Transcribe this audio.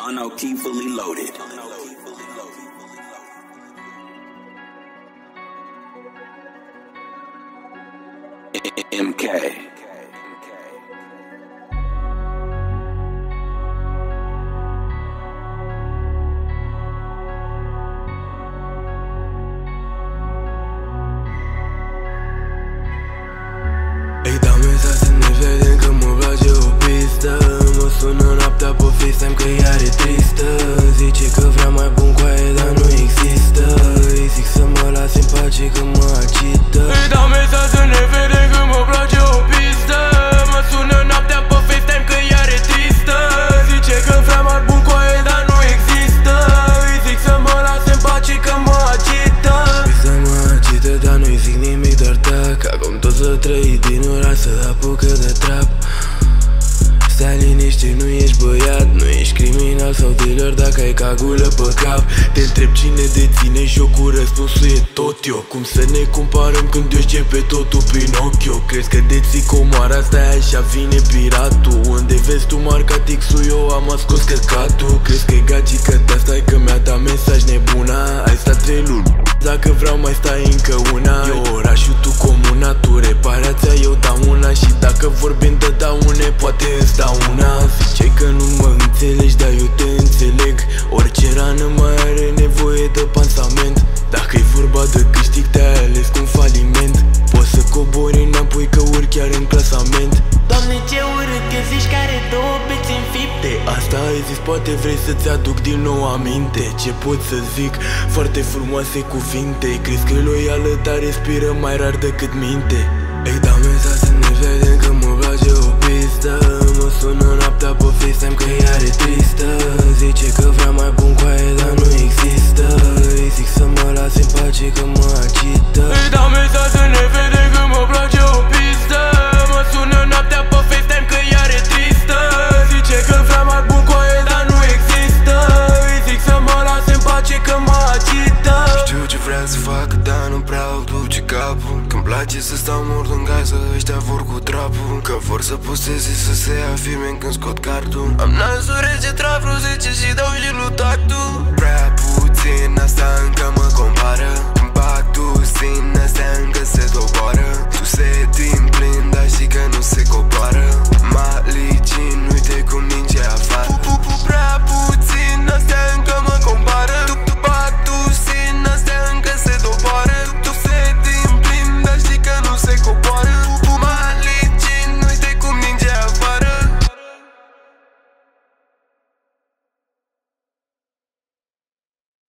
Mono key fully loaded. MK. Îi dau mesaj să ne vedem că mă place o pistă. Mă sună noaptea pe FaceTime că ea e tristă. Zice că vrea mai bun cu aia, dar nu există. Îi zic să mă lase în pace că mă agită. Îi dau mesaj să ne vedem că mă place o pistă. Mă sună noaptea pe FaceTime că ea e tristă. Zice că vrea mai bun cu aia, dar nu există. Îi zic să mă lase în pace că mă agită. Pista mă agită, dar nu-i zic nimic, doar tac. Acum tot să trăi din oraș, să apucă de trap. Stai liniștit, nu ești băiat, nu ești criminal sau dealer dacă ai cagulă pe cap. Te întreb cine deține jocul, răspunsul e tot eu. Cum să ne comparăm când eu pe totul Pinocchio? Crezi că deții comoara, stai așa vine piratul. Unde vezi tu marca X-ul, eu am ascuns căcatul. Crezi că e gagică ta, stai că mi-a dat mesaj nebuna. Ai stat 3 luni, dacă vreau mai stai încă una. Eu orașul, tu comuna, tu reparația, eu dau una. Și dacă vorbim de daune, poate îți dau una. Zice că nu mă înțelegi, dar eu te înțeleg. Orice rană mai are nevoie de pansament. Dacă e vorba de câștig, te-ai ales cu un faliment. Poți să cobori înapoi că urci chiar în clasament. Doamne, ce urât că zici că are două peți înfipte. Asta ai zis, poate vrei să-ți aduc din nou aminte. Ce pot să zic? Foarte frumoase cuvinte. Crezi că e loială, dar respiră mai rar decât minte. Îi dau mesaj să ne vedem că mă place o pistă. Mă sună noaptea pe FaceTime că ea e tristă. Zice că vrea mai bun cu aia, dar nu există. Îi zic să mă lase în pace că mă agită. Îi dau mesaj să ne vedem că mă place o pistă. Mă sună noaptea pe FaceTime că ea e tristă. Zice că vrea mai bun cu aia, dar nu există. Îi zic să mă lase în pace că mă agită. Știu ce vrea să facă, dar nu prea o duce capul. Că-mi place să stau mort în casă, ăștia vor cu trapul. Că vor să posteze, să se afirme când scot cardul. Am nasul rece, trag vreo 10 și dau și lui tactul. Prea puțin, asta încă mă compară. Îmi bag puțin, astea încă se doboară. Tu se din plin, dar știi că nu se coboară. Malicin, uite cum ninge afară.